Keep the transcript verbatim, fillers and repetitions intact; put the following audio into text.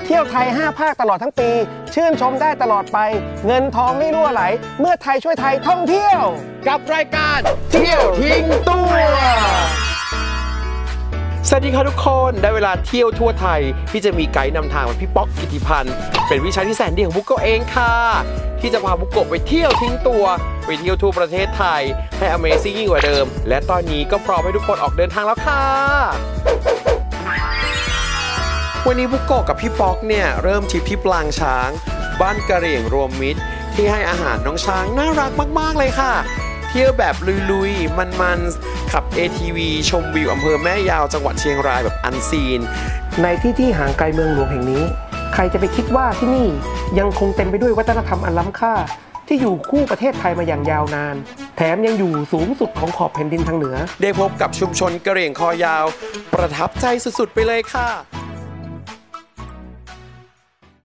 เที่ยวไทยห้าภาคตลอดทั้งปีชื่นชมได้ตลอดไปเงินทองไม่รั่วไหลเมื่อไทยช่วยไทยท่องเที่ยวกับรายการเที่ยวทิ้งตัวสวัสดีค่ะทุกคนได้เวลาเที่ยวทั่วไทยที่จะมีไกด์นำทางแบบพี่ป๊อกกิติพันธ์เป็นวิชาที่แสนดีของบุกโกเองค่ะที่จะพาบุกโกไปเที่ยวทิ้งตัวไปเที่ยวทั่วประเทศไทยให้ Amazing ยิ่งกว่าเดิมและตอนนี้ก็พร้อมให้ทุกคนออกเดินทางแล้วค่ะวันนี้บุกโกกับพี่ป๊อกเนี่ยเริ่มทริปที่ปลางช้างบ้านกะเหรี่ยงรวมมิตรที่ให้อาหารน้องช้างน่ารักมากๆเลยค่ะเที่ยวแบบลุยๆมันๆขับ เอ ที วี ชมวิวอำเภอแม่ยาวจังหวัดเชียงรายแบบอันซีนในที่ที่ห่างไกลเมืองหลวงแห่งนี้ใครจะไปคิดว่าที่นี่ยังคงเต็มไปด้วยวัฒนธรรมอันล้ำค่าที่อยู่คู่ประเทศไทยมาอย่างยาวนานแถมยังอยู่สูงสุดของขอบแผ่นดินทางเหนือได้พบกับชุมชนกะเหรี่ยงคอยาวประทับใจสุดๆไปเลยค่ะ